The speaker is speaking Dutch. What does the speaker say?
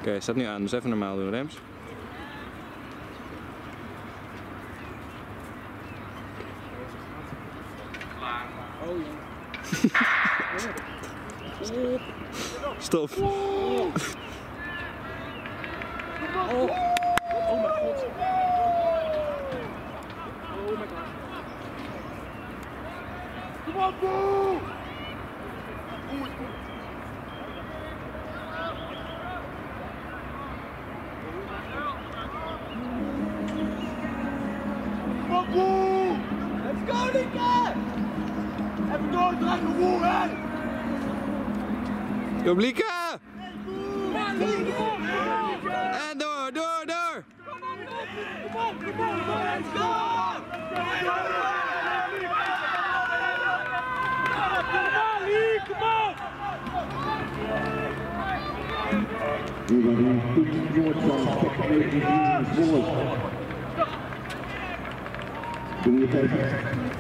Oké, staat nu aan, dus even normaal doen, Rems. Oh ja. Stop. Oh mijn god. Oh my god. Kom op, boe! Kom op, boe! Let's go, Nikke! Even doordraaien, boe, hè! Go, Lieke! En En door, door, door! Kom op, let's go! We waren goed Noord van Zwolle. Doe je het even.